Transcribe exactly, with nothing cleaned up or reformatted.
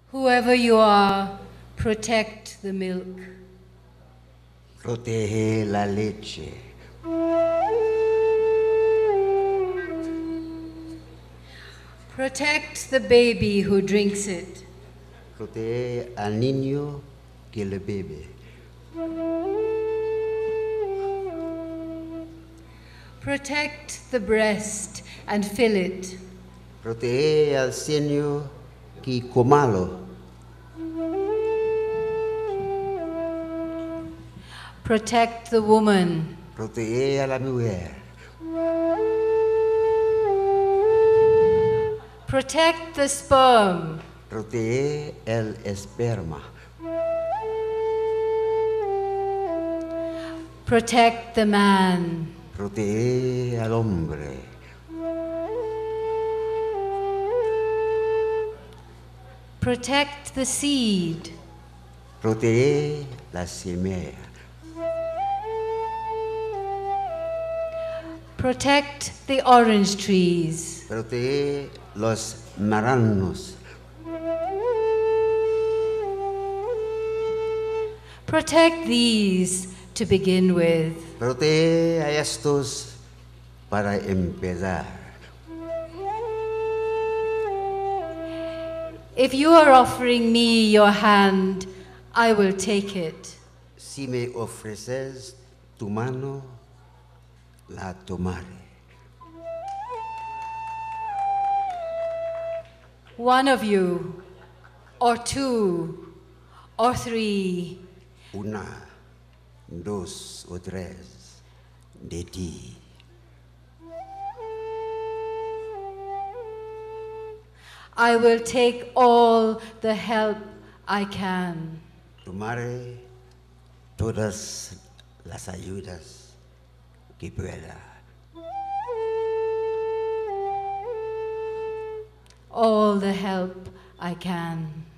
Whoever you are, protect the milk. Protege la leche. Protect the baby who drinks it. Protege al niño que le bebe. Protect the breast and fill it. Protege al seno que comalo. Protect the woman. Protege a la mujer. Protect the sperm. Protege el esperma. Protect the man. Protege al hombre. Protect the seed. Protege la semilla. Protect the orange trees. Protege los maranos. Protect these to begin with. Protege a estos para empezar. If you are offering me your hand, I will take it. Si me ofreces tu mano, la tomaré. One of you, or two, or three. Una, dos o tres de ti. I will take all the help I can. Tomaré todas las ayudas que pueda. All the help I can.